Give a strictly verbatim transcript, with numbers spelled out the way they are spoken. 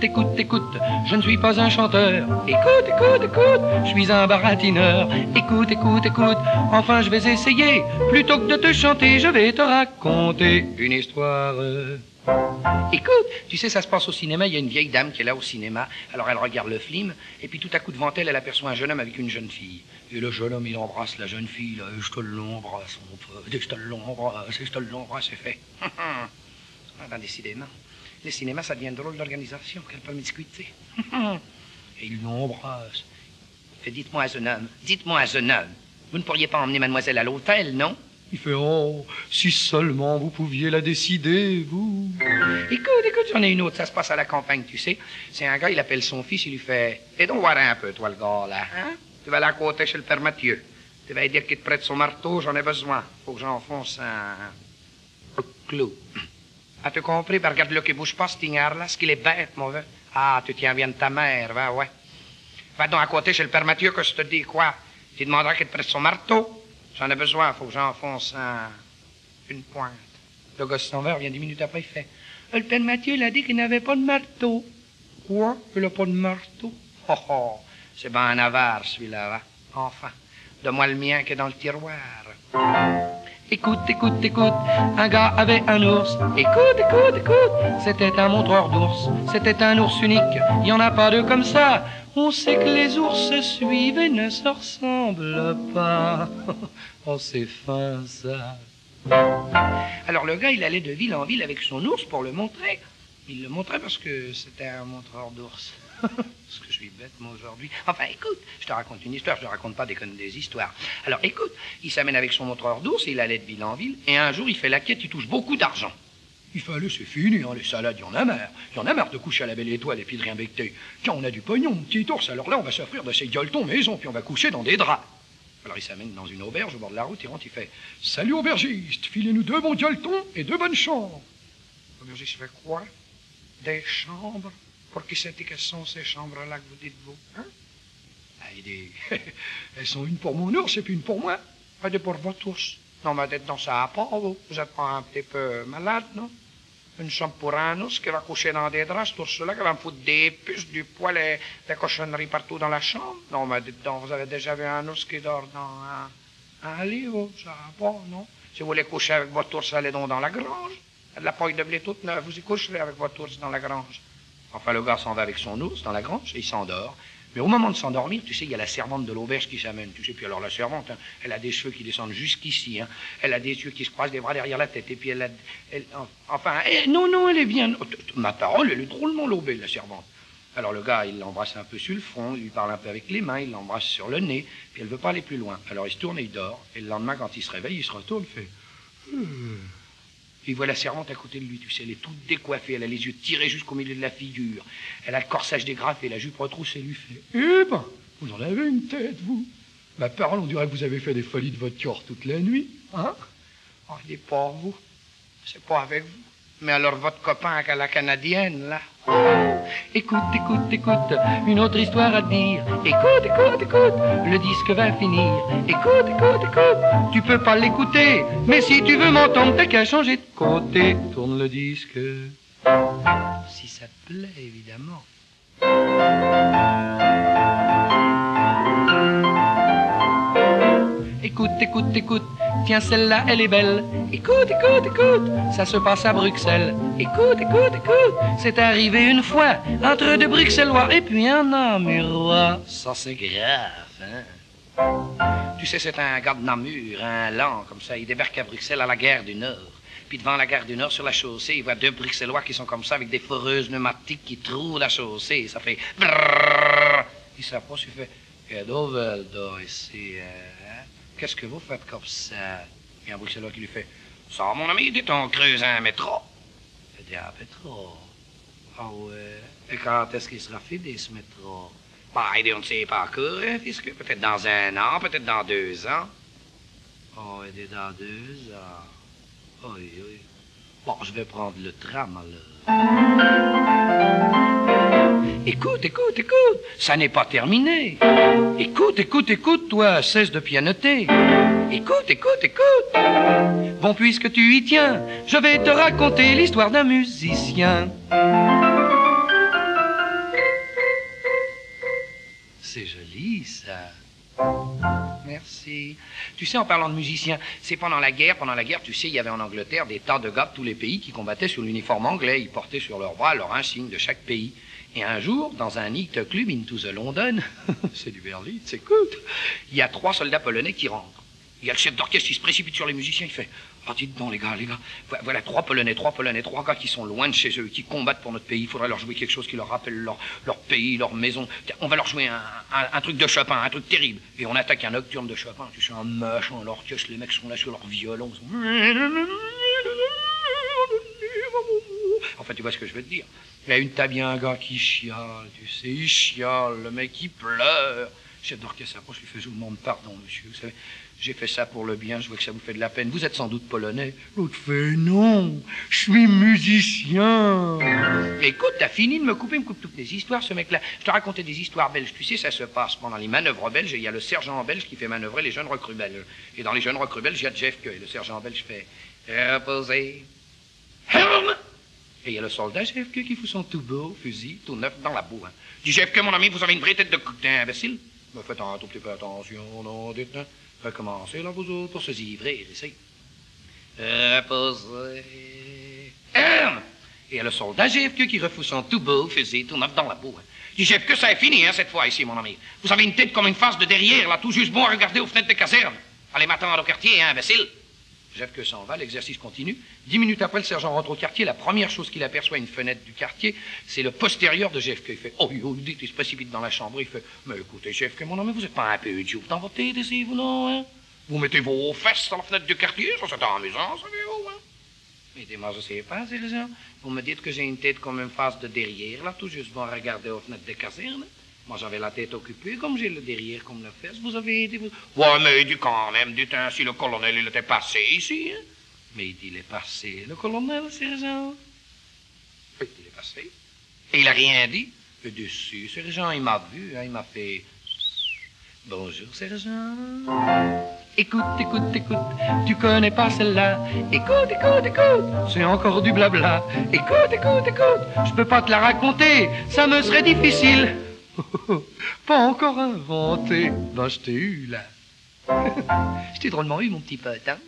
écoute, écoute, je ne suis pas un chanteur. Écoute, écoute, écoute, je suis un baratineur. Écoute, écoute, écoute, enfin je vais essayer. Plutôt que de te chanter, je vais te raconter une histoire. Écoute, tu sais, ça se passe au cinéma, il y a une vieille dame qui est là au cinéma, alors elle regarde le film, et puis tout à coup devant elle, elle aperçoit un jeune homme avec une jeune fille. Et le jeune homme, il embrasse la jeune fille, là, et je te l'embrasse, mon pote, dès que je te l'embrasse, et je te l'embrasse, c'est fait. Ah ben, décidément, les cinémas, ça devient une drôle d'organisation, quelle promiscuité. Et il l'embrasse. Il fait, dites-moi, jeune homme, dites-moi, jeune homme, vous ne pourriez pas emmener mademoiselle à l'hôtel, non? Il fait, oh, si seulement vous pouviez la décider, vous. Écoute, écoute, j'en ai une autre, ça se passe à la campagne, tu sais. C'est un gars, il appelle son fils, il lui fait, et donc voir un peu, toi, le gars, là, hein? Tu vas aller à côté chez le père Mathieu. Tu vas lui dire qu'il te prête son marteau, j'en ai besoin. Faut que j'enfonce un... un clou. As-tu compris? Ben, regarde-le qui bouge pas, ce tignard-là, ce qu'il est bête, mon vieux. Ah, tu tiens bien de ta mère, va, ouais. Va donc à côté chez le père Mathieu, que je te dis, quoi? Tu demanderas qu'il te prête son marteau. J'en ai besoin, faut que j'enfonce un... une pointe. Le gosse s'en va, revient dix minutes après, il fait... Le père Mathieu, il a dit qu'il n'avait pas de marteau. Quoi? Il n'a pas de marteau? Oh, oh, c'est ben un avare, celui-là, va. Enfin, donne-moi le mien qui est dans le tiroir. Écoute, écoute, écoute, un gars avait un ours. Écoute, écoute, écoute, c'était un montreur d'ours. C'était un ours unique, il n'y en a pas deux comme ça. On sait que les ours se suivent et ne se ressemblent pas. Oh, c'est fin, ça. Alors, le gars, il allait de ville en ville avec son ours pour le montrer. Il le montrait parce que c'était un montreur d'ours. Parce que je suis bête, moi, aujourd'hui. Enfin, écoute, je te raconte une histoire, je te raconte pas des connes des histoires. Alors, écoute, il s'amène avec son montreur d'ours, il allait de ville en ville, et un jour, il fait la quête, il touche beaucoup d'argent. Il fallait, c'est fini, hein, les salades, il y en a marre. Il y en a marre de coucher à la belle étoile et puis de rien becter. Tiens, on a du pognon, mon petit ours, alors là, on va s'offrir de ces gueuletons maison, puis on va coucher dans des draps. Alors, il s'amène dans une auberge au bord de la route, il rentre, il fait « Salut, aubergiste, filez-nous deux bons gueuletons et deux bonnes chambres. » L'aubergiste fait quoi? Des chambres? Pour qui c'est quelles sont ces chambres-là que vous dites-vous, hein? Ah, des... Elles sont une pour mon ours et puis une pour moi. Pas de pour votre ours. Non, mais dites donc, ça à part, vous. Vous êtes pas un petit peu malade, non? Une chambre pour un ours qui va coucher dans des draps, cet ours-là, qui va me foutre des puces, du poil et des cochonneries partout dans la chambre. Non, mais dites donc, vous avez déjà vu un ours qui dort dans un, un lit, vous? Ça va pas, non? Si vous voulez coucher avec votre ours, allez donc dans la grange. De la paille de blé toute neuve, vous y coucherez avec votre ours dans la grange. Enfin, le gars s'en va avec son ours dans la grange et il s'endort. Mais au moment de s'endormir, tu sais, il y a la servante de l'auberge qui s'amène. Tu sais, puis alors la servante, hein, elle a des cheveux qui descendent jusqu'ici. Hein. Elle a des yeux qui se croisent, des bras derrière la tête. Et puis elle a... Elle, enfin, elle, non, non, elle est bien... Ma parole, elle est drôlement lobée, la servante. Alors le gars, il l'embrasse un peu sur le front, il lui parle un peu avec les mains, il l'embrasse sur le nez, puis elle veut pas aller plus loin. Alors il se tourne et il dort. Et le lendemain, quand il se réveille, il se retourne, il fait... Hmm. Il voit la servante à côté de lui, tu sais, elle est toute décoiffée, elle a les yeux tirés jusqu'au milieu de la figure. Elle a le corsage dégrafé, la jupe retroussée, lui fait « Eh ben, vous en avez une tête, vous. Ma parole, on dirait que vous avez fait des folies de votre corps toute la nuit, hein? » Oh, il n'est pas vous. C'est pas avec vous. Mais alors votre copain à la canadienne, là. Écoute, écoute, écoute, une autre histoire à te dire. Écoute, écoute, écoute, le disque va finir. Écoute, écoute, écoute, tu peux pas l'écouter, mais si tu veux m'entendre, t'as qu'à changer de côté. Tourne le disque. Si ça te plaît, évidemment. Écoute, écoute, écoute, tiens celle-là, elle est belle. Écoute, écoute, écoute, ça se passe à Bruxelles. Écoute, écoute, écoute, c'est arrivé une fois entre deux Bruxellois et puis un Namurois. Ça c'est grave, hein? Tu sais, c'est un gars de Namur, un lent comme ça, il débarque à Bruxelles à la gare du Nord. Puis devant la gare du Nord, sur la chaussée, il voit deux Bruxellois qui sont comme ça avec des foreuses pneumatiques qui trouent la chaussée. Ça fait brrrr. Il s'approche, il fait « Edoveldo ici, hein? Qu'est-ce que vous faites comme ça? » Il y a un Bruxellois qui lui fait « Ça, mon ami, dit on creuse un métro. » Il dit « Un métro? Ah ouais. Et quand est-ce qu'il sera fini, ce métro? » Bah, il dit « On ne sait pas encore, hein, puisque peut-être dans un an, peut-être dans deux ans. » Oh, il dit « Dans deux ans. » Oui, oui. Bon, je vais prendre le tram, alors. Écoute, écoute, écoute, ça n'est pas terminé. Écoute, écoute, écoute, toi, cesse de pianoter. Écoute, écoute, écoute. Bon, puisque tu y tiens, je vais te raconter l'histoire d'un musicien. merci. Tu sais, en parlant de musiciens, c'est pendant la guerre, pendant la guerre, tu sais, il y avait en Angleterre des tas de gars de tous les pays qui combattaient sur l'uniforme anglais. Ils portaient sur leurs bras leur insigne de chaque pays. Et un jour, dans un night club into the London, c'est du Berlitz, c'est écoute, il y a trois soldats polonais qui rentrent. Il y a le chef d'orchestre qui se précipite sur les musiciens, il fait « Ah, dites donc, les gars, les gars, voilà trois Polonais, trois Polonais, trois gars qui sont loin de chez eux, qui combattent pour notre pays. Il faudrait leur jouer quelque chose qui leur rappelle leur, leur pays, leur maison. On va leur jouer un, un, un truc de Chopin, un truc terrible. Et on attaque un nocturne de Chopin. Tu sais, un machin, l'orchestre, les mecs sont là sur leur violon. Sont... Enfin, tu vois ce que je veux te dire. Il y a une t'as bien un gars qui chiale, tu sais, il chiale, le mec il pleure. Le chef d'orchestre s'approche, lui fait « Je vous demande pardon, monsieur, vous savez, j'ai fait ça pour le bien, je vois que ça vous fait de la peine. Vous êtes sans doute polonais. » L'autre fait « Non, je suis musicien. » Écoute, t'as fini de me couper, il me coupe toutes les histoires, ce mec-là. Je te racontais des histoires belges. Tu sais, ça se passe pendant les manœuvres belges, et il y a le sergent belge qui fait manœuvrer les jeunes recrues belges. Et dans les jeunes recrues belges, il y a J F K. Et le sergent belge fait « Reposez. Helm !» Et il y a le soldat J F K qui fout son tout beau fusil, tout neuf dans la boue. Hein. Dit J F K, mon ami, vous avez une vraie tête de coquin, imbécile. Mais faites un tout petit peu attention, non, dites, hein. Recommencez, là, vous autres, pour se zivrer, ici. Reposez. Herme! Et il y a le soldat J F K qui refout son tout beau fusil, tout neuf dans la boue. Hein. Dit J F K, ça est fini, hein, cette fois, ici, mon ami. Vous avez une tête comme une face de derrière, là, tout juste bon à regarder aux fenêtres des casernes. Allez m'attendre au quartier, hein, imbécile. J F K s'en va, l'exercice continue. Dix minutes après, le sergent rentre au quartier. La première chose qu'il aperçoit à une fenêtre du quartier, c'est le postérieur de J F K. Il fait « Oh, oh, dites, il se précipite dans la chambre. Il fait « Mais écoutez, J F K, mon ami, vous êtes pas un peu idiot dans votre tête ici, vous, non, hein? Vous mettez vos fesses dans la fenêtre du quartier, ça, c'est amusant, savez-vous, hein? » Mais dis-moi, je sais pas, sergent. Vous me dites que j'ai une tête comme une face de derrière, là, tout juste bon à regarder aux fenêtres des casernes. Moi, j'avais la tête occupée, comme j'ai le derrière comme le fesse. Vous avez été... Vous... Ouais, mais dis quand même, dites ainsi, le colonel, il était passé ici, hein? Mais il dit, il est passé, le colonel, sergent. Oui, il est passé. Et il a rien dit. Et dessus, sergent, il m'a vu, hein, il m'a fait... Bonjour, sergent. Écoute, écoute, écoute, tu connais pas celle-là. Écoute, écoute, écoute, c'est encore du blabla. Écoute, écoute, écoute, je peux pas te la raconter, ça me serait difficile. Pas encore inventé. Ben, je t'ai eu, là. Je t'ai drôlement eu, mon petit pote, hein.